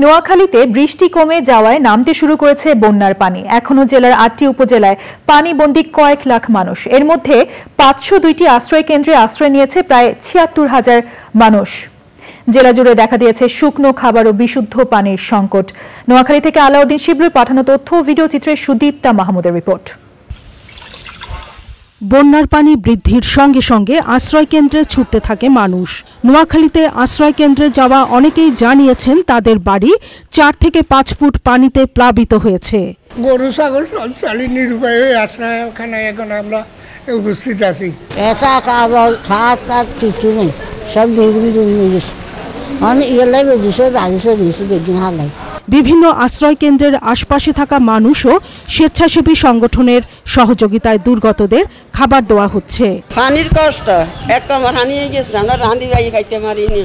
নোয়াখালীতে বৃষ্টি কমে যাওয়ায় নামতে শুরু করেছে বন্যার পানি। এখনো জেলার ৮টি উপজেলায় পানিবন্দী কয়েক লাখ মানুষ। এর মধ্যে ৫০২টি আশ্রয় কেন্দ্রে আশ্রয় নিয়েছে প্রায় ৭৬,০০০ মানুষ। জেলা জুড়ে দেখা দিয়েছে শুকনো খাবার ও বিশুদ্ধ পানির সংকট। নোয়াখালী থেকে আলাউদ্দিন শিবলুর পাঠানো তথ্য ও ভিডিও চিত্রে সুদীপ্তা মাহমুদের রিপোর্ট। বন্যার পানি বৃদ্ধির সঙ্গে সঙ্গে আশ্রয় কেন্দ্রে ছুটতে থাকে মানুষ। নোয়াখালীতে আশ্রয় কেন্দ্রে যাওয়া অনেকেই জানিয়েছেন তাদের বাড়ি ৪ থেকে ৫ ফুট পানিতে প্লাবিত হয়েছে। গরু ছাগল সব চালি নিরুপায় হয়ে আশ্রয়খানায় এখন আমরা উপস্থিত আছি। এটা খাবার খাওয়ার কিছু নেই, সব বিভিন্ন আশ্রয় কেন্দ্রের আশপাশে থাকা মানুষও স্বেচ্ছাসেবী সংগঠনের সহযোগিতায় দুর্গতদের খাবার দেওয়া হচ্ছে। পানির কষ্ট এক কামড় হানিয়ে গেছে, আমরা রাঁধি ভাই খাইতে পারিনি।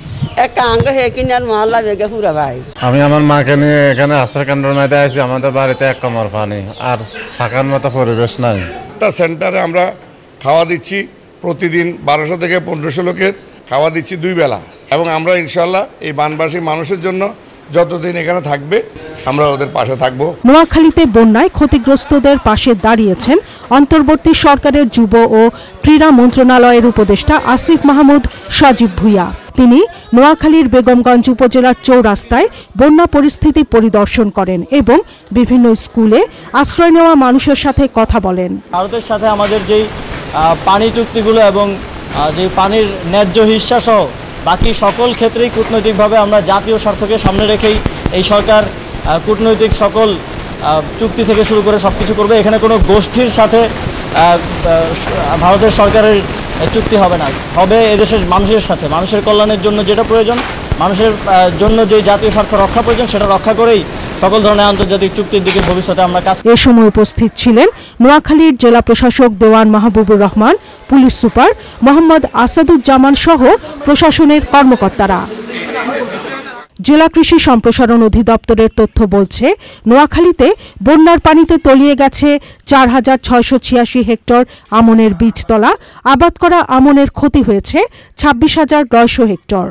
আমি আমার মাকে নিয়ে এখানে আশ্রয় কেন্দ্রের মধ্যে আছি। আমাদের বাড়িতে এক কামড় পানি, আর থাকার মতো পরিবেশ নাই। সেন্টারে আমরা খাওয়া দিচ্ছি প্রতিদিন ১২০০ থেকে ১৫০০ লোকের খাওয়া দিচ্ছি 2 বেলা, এবং আমরা ইনশাল্লাহ এই বানবাসী মানুষের জন্য যতদিন এখানে থাকবে আমরা ওদের পাশে থাকবো। নোয়াখালীতে বন্যায় ক্ষতিগ্রস্তদের পাশে দাঁড়িয়েছেন অন্তর্বর্তী সরকারের যুব ও ক্রীড়া মন্ত্রণালয়ের উপদেষ্টা আসিফ মাহমুদ সজীব ভুইয়া। তিনি নোয়াখালীর বেগমগঞ্জ উপজেলার চৌরাস্তায় বন্যা পরিস্থিতি পরিদর্শন করেন এবং বিভিন্ন স্কুলে আশ্রয় নেওয়া মানুষের সাথে কথা বলেন। ভারতের সাথে আমাদের যেই পানি চুক্তিগুলো এবং যে পানির ন্যায্য হিস্সা সহ বাকি সকল ক্ষেত্রেই কূটনৈতিকভাবে আমরা জাতীয় স্বার্থকে সামনে রেখেই এই সরকার কূটনৈতিক সকল চুক্তি থেকে শুরু করে সব কিছু করবে। এখানে কোনো গোষ্ঠীর সাথে ভারতের সরকারের চুক্তি হবে না, হবে এদেশের মানুষের সাথে। মানুষের কল্যাণের জন্য যেটা প্রয়োজন, মানুষের জন্য যে জাতীয় স্বার্থ রক্ষা প্রয়োজন, সেটা রক্ষা করেই সকল ধরনের আন্তর্জাতিক চুক্তির দিকে ভবিষ্যতে আমরা কাজ। এ সময় উপস্থিত ছিলেন নোয়াখালীর জেলা প্রশাসক দেওয়ান মাহবুবুর রহমান, পুলিশ সুপার মোহাম্মদ আসাদুজ্জামান সহ প্রশাসনের কর্মকর্তারা। জেলা কৃষি সম্প্রসারণ অধিদপ্তরের তথ্য বলছে, নোয়াখালীতে বন্যার পানিতে তলিয়ে গেছে ৪,৬৮৬ হেক্টর আমনের বীজতলা। আবাদ করা আমনের ক্ষতি হয়েছে ২৬,৯০০ hectare.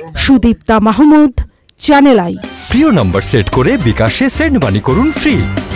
Sudipta Mahmud, channel I. প্রিয় নম্বর সেট করে বিকাশে সেন্ড মানি করুন ফ্রি।